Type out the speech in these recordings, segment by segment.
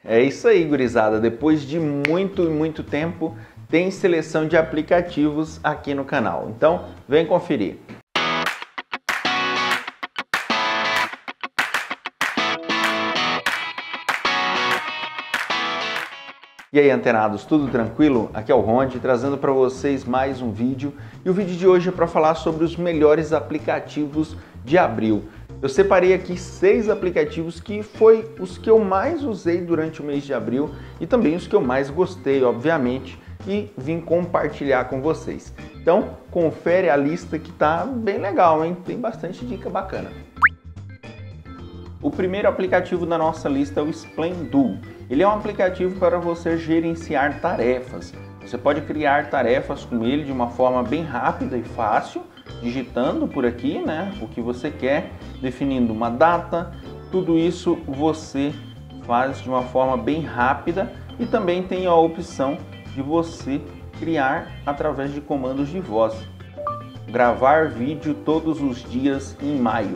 É isso aí, gurizada. Depois de muito tempo, tem seleção de aplicativos aqui no canal. Então, vem conferir. E aí, antenados, tudo tranquilo? Aqui é o Ronde, trazendo para vocês mais um vídeo. E o vídeo de hoje é para falar sobre os melhores aplicativos de abril. Eu separei aqui 6 aplicativos que foi os que eu mais usei durante o mês de abril e também os que eu mais gostei, obviamente, e vim compartilhar com vocês. Então, confere a lista que tá bem legal, hein? Tem bastante dica bacana. O primeiro aplicativo da nossa lista é o Splendoo. Ele é um aplicativo para você gerenciar tarefas. Você pode criar tarefas com ele de uma forma bem rápida e fácil, digitando por aqui, né, o que você quer, definindo uma data. Tudo isso você faz de uma forma bem rápida e também tem a opção de você criar através de comandos de voz. Gravar vídeo todos os dias em maio.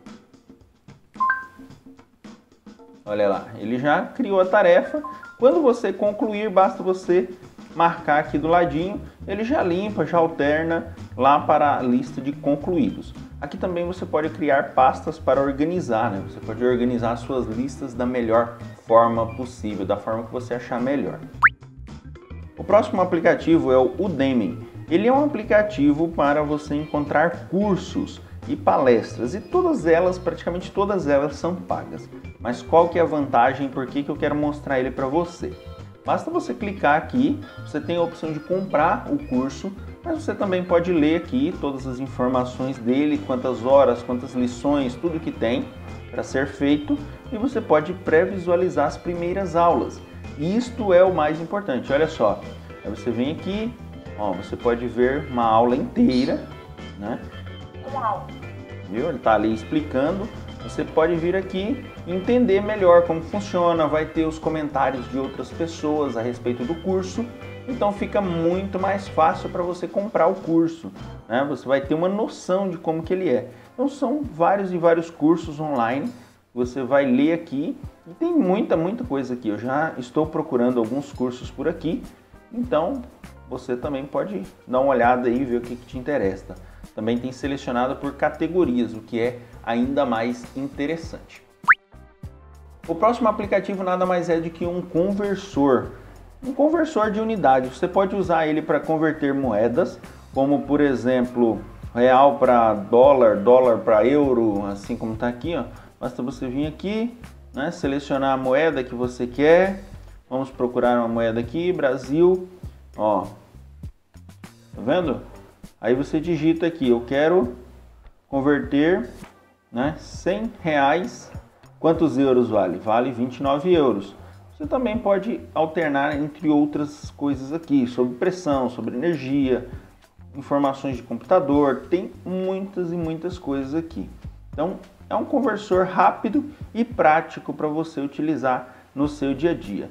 Olha lá, ele já criou a tarefa. Quando você concluir, basta você marcar aqui do ladinho, ele já limpa, já alterna lá para a lista de concluídos. Aqui também você pode criar pastas para organizar, né? Você pode organizar suas listas da melhor forma possível, da forma que você achar melhor. O próximo aplicativo é o Udemy. Ele é um aplicativo para você encontrar cursos e palestras, e todas elas, praticamente todas elas, são pagas. Mas qual que é a vantagem? Por que eu quero mostrar ele para você? Basta você clicar aqui, você tem a opção de comprar o curso, mas você também pode ler aqui todas as informações dele, quantas horas, quantas lições, tudo que tem para ser feito, e você pode pré-visualizar as primeiras aulas. E isto é o mais importante, olha só. Aí você vem aqui, ó, você pode ver uma aula inteira, né? Viu? Ele está ali explicando. Você pode vir aqui e entender melhor como funciona, vai ter os comentários de outras pessoas a respeito do curso, então fica muito mais fácil para você comprar o curso, né? Você vai ter uma noção de como que ele é. Então são vários e vários cursos online, você vai ler aqui e tem muita coisa aqui. Eu já estou procurando alguns cursos por aqui, então você também pode dar uma olhada aí e ver o que te interessa. Também tem selecionado por categorias, o que é ainda mais interessante. O próximo aplicativo nada mais é do que um conversor. Um conversor de unidade. Você pode usar ele para converter moedas, como por exemplo, real para dólar, dólar para euro, assim como está aqui, ó. Basta você vir aqui, né, selecionar a moeda que você quer. Vamos procurar uma moeda aqui, Brasil, ó. Tá vendo? Aí você digita aqui, eu quero converter, né, 100 reais, quantos euros vale? Vale 29 euros. Você também pode alternar entre outras coisas aqui, sobre pressão, sobre energia, informações de computador, tem muitas coisas aqui. Então é um conversor rápido e prático para você utilizar no seu dia a dia.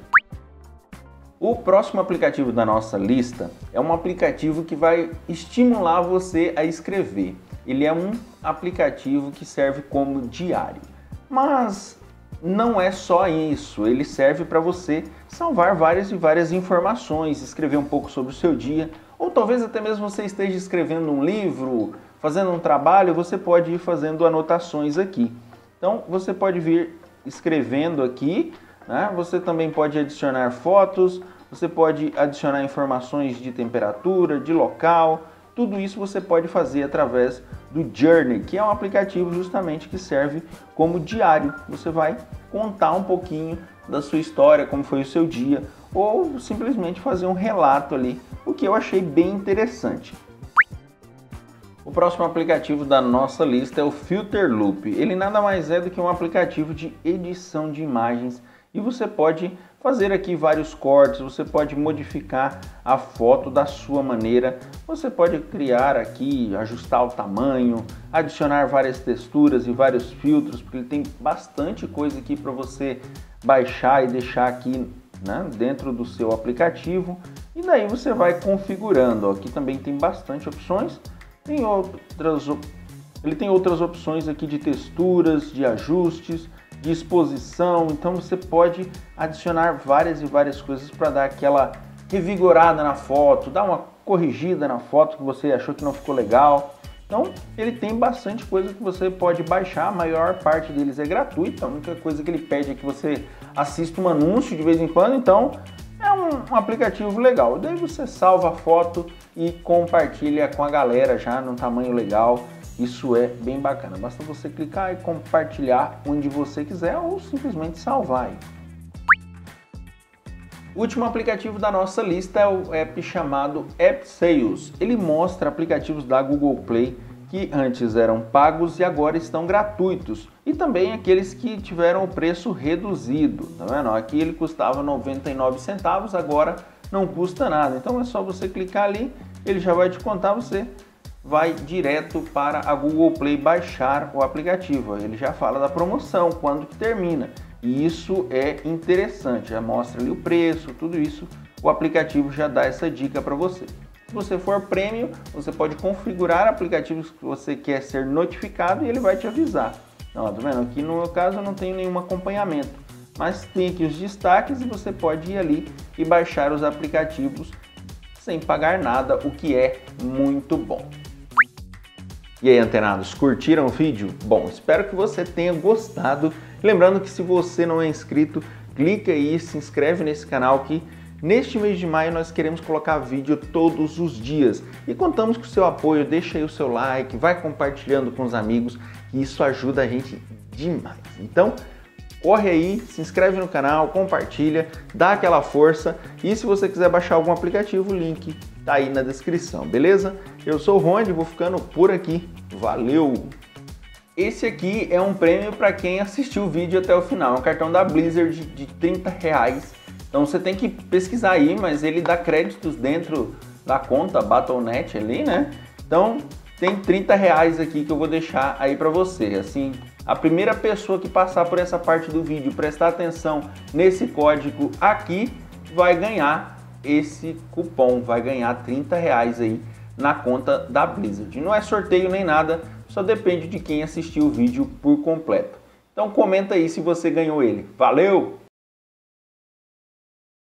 O próximo aplicativo da nossa lista é um aplicativo que vai estimular você a escrever. Ele é um aplicativo que serve como diário, mas não é só isso, ele serve para você salvar várias e várias informações, escrever um pouco sobre o seu dia, ou talvez até mesmo você esteja escrevendo um livro, fazendo um trabalho, você pode ir fazendo anotações aqui. Então você pode vir escrevendo aqui, né? Você também pode adicionar fotos, você pode adicionar informações de temperatura, de local, tudo isso você pode fazer através do Journey, que é um aplicativo justamente que serve como diário. Você vai contar um pouquinho da sua história, como foi o seu dia, ou simplesmente fazer um relato ali, o que eu achei bem interessante. O próximo aplicativo da nossa lista é o Filterloop. Ele nada mais é do que um aplicativo de edição de imagens e você pode fazer aqui vários cortes, você pode modificar a foto da sua maneira, você pode criar aqui, ajustar o tamanho, adicionar várias texturas e vários filtros, porque ele tem bastante coisa aqui para você baixar e deixar aqui, né, dentro do seu aplicativo, e daí você vai configurando. Aqui também tem bastante opções, ele tem outras opções aqui de texturas, de ajustes, de exposição, então você pode adicionar várias e várias coisas para dar aquela revigorada na foto, dar uma corrigida na foto que você achou que não ficou legal. Então ele tem bastante coisa que você pode baixar, a maior parte deles é gratuita, a única coisa que ele pede é que você assista um anúncio de vez em quando, então é um aplicativo legal. Daí você salva a foto e compartilha com a galera já num tamanho legal. Isso é bem bacana. Basta você clicar e compartilhar onde você quiser ou simplesmente salvar. O último aplicativo da nossa lista é o app chamado App Sales. Ele mostra aplicativos da Google Play que antes eram pagos e agora estão gratuitos. E também aqueles que tiveram o preço reduzido. Tá vendo? Aqui ele custava 99 centavos, agora não custa nada. Então é só você clicar ali, ele já vai te contar, você vai direto para a Google Play baixar o aplicativo. Ele já fala da promoção, quando que termina. E isso é interessante, já mostra ali o preço, tudo isso. O aplicativo já dá essa dica para você. Se você for premium, você pode configurar aplicativos que você quer ser notificado e ele vai te avisar. Então, tá vendo? Aqui no meu caso eu não tenho nenhum acompanhamento, mas tem aqui os destaques e você pode ir ali e baixar os aplicativos sem pagar nada, o que é muito bom. E aí, antenados, curtiram o vídeo? Bom, espero que você tenha gostado. Lembrando que se você não é inscrito, clica aí, se inscreve nesse canal que neste mês de maio nós queremos colocar vídeo todos os dias. E contamos com o seu apoio, deixa aí o seu like, vai compartilhando com os amigos, que isso ajuda a gente demais. Então, corre aí, se inscreve no canal, compartilha, dá aquela força. E se você quiser baixar algum aplicativo, o link tá aí na descrição, beleza? Eu sou o Ronde, vou ficando por aqui. Valeu! Esse aqui é um prêmio para quem assistiu o vídeo até o final. É um cartão da Blizzard de R$30. Então você tem que pesquisar aí, mas ele dá créditos dentro da conta Battle.net ali, né? Então tem R$30 aqui que eu vou deixar aí para você. Assim, a primeira pessoa que passar por essa parte do vídeo, prestar atenção nesse código aqui, vai ganhar esse cupom, vai ganhar R$30 aí na conta da Blizzard. Não é sorteio nem nada, só depende de quem assistiu o vídeo por completo. Então comenta aí se você ganhou ele. Valeu!